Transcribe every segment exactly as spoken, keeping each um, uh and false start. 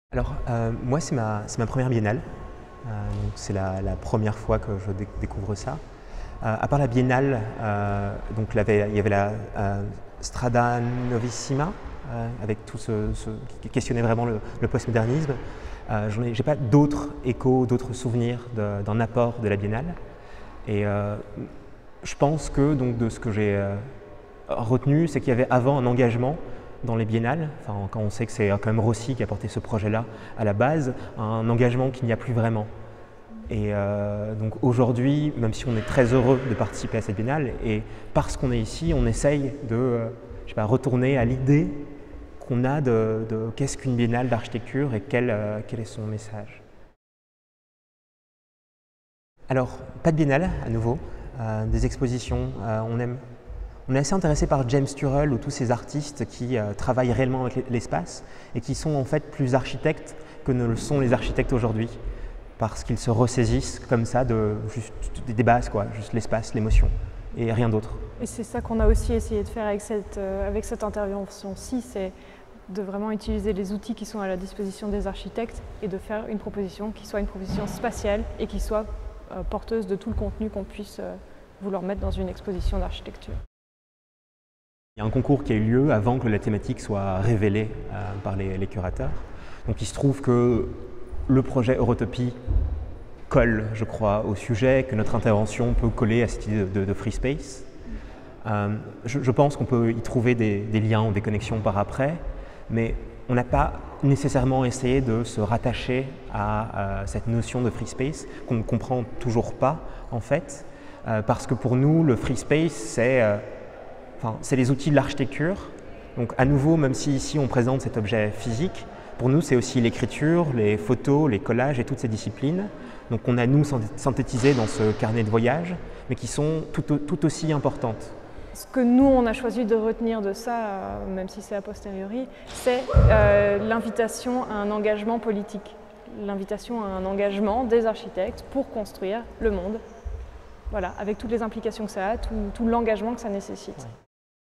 Alors, euh, moi, c'est ma, c'est ma première biennale. Euh, donc c'est la, la première fois que je dé découvre ça. Euh, à part la biennale, euh, donc, il y avait, il y avait la euh, Strada Novissima, euh, avec tout ce, ce qui questionnait vraiment le, le postmodernisme. Euh, je n'ai pas d'autres échos, d'autres souvenirs d'un apport de la biennale. Et euh, je pense que donc, de ce que j'ai euh, retenu, c'est qu'il y avait avant un engagement dans les biennales, enfin, quand on sait que c'est quand même Rossi qui a porté ce projet-là à la base, un engagement qu'il n'y a plus vraiment. Et euh, donc aujourd'hui, même si on est très heureux de participer à cette biennale, et parce qu'on est ici, on essaye de euh, je sais pas, retourner à l'idée qu'on a de, de qu'est-ce qu'une biennale d'architecture et quel, euh, quel est son message. Alors, pas de biennale à nouveau, euh, des expositions, euh, on aime On est assez intéressé par James Turrell ou tous ces artistes qui euh, travaillent réellement avec l'espace et qui sont en fait plus architectes que ne le sont les architectes aujourd'hui, parce qu'ils se ressaisissent comme ça de juste des bases, quoi, juste l'espace, l'émotion et rien d'autre. Et c'est ça qu'on a aussi essayé de faire avec cette, euh, avec cette intervention-ci, c'est de vraiment utiliser les outils qui sont à la disposition des architectes et de faire une proposition qui soit une proposition spatiale et qui soit euh, porteuse de tout le contenu qu'on puisse euh, vouloir mettre dans une exposition d'architecture. Il y a un concours qui a eu lieu avant que la thématique soit révélée euh, par les, les curateurs. Donc il se trouve que le projet Eurotopie colle, je crois, au sujet, que notre intervention peut coller à cette idée de, de free space. Euh, je, je pense qu'on peut y trouver des, des liens ou des connexions par après, mais on n'a pas nécessairement essayé de se rattacher à, à cette notion de free space qu'on ne comprend toujours pas en fait, euh, parce que pour nous, le free space, c'est euh, Enfin, c'est les outils de l'architecture. Donc à nouveau, même si ici on présente cet objet physique, pour nous c'est aussi l'écriture, les photos, les collages et toutes ces disciplines. Donc on a nous synthétisé dans ce carnet de voyage, mais qui sont tout, tout aussi importantes. Ce que nous on a choisi de retenir de ça, même si c'est a posteriori, c'est euh, l'invitation à un engagement politique. L'invitation à un engagement des architectes pour construire le monde. Voilà, avec toutes les implications que ça a, tout, tout l'engagement que ça nécessite. Ouais.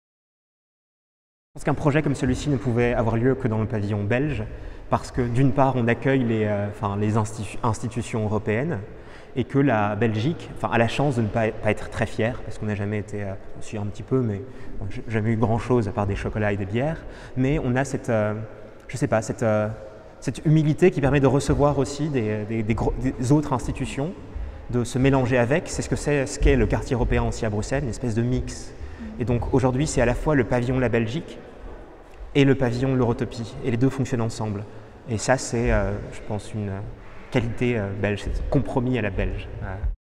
Je pense qu'un projet comme celui-ci ne pouvait avoir lieu que dans le pavillon belge, parce que d'une part on accueille les, euh, enfin, les institu institutions européennes et que la Belgique enfin, a la chance de ne pas, pas être très fière, parce qu'on n'a jamais été, euh, aussi un petit peu, mais bon, jamais eu grand chose à part des chocolats et des bières, mais on a cette, euh, je sais pas, cette, euh, cette humilité qui permet de recevoir aussi des, des, des, gros, des autres institutions, de se mélanger avec. C'est ce que c'est ce qu'est le quartier européen aussi à Bruxelles, une espèce de mix. Et donc aujourd'hui, c'est à la fois le pavillon de la Belgique et le pavillon de l'Eurotopie, et les deux fonctionnent ensemble. Et ça, c'est, euh, je pense, une qualité euh, belge, c'est compromis à la belge. Ouais.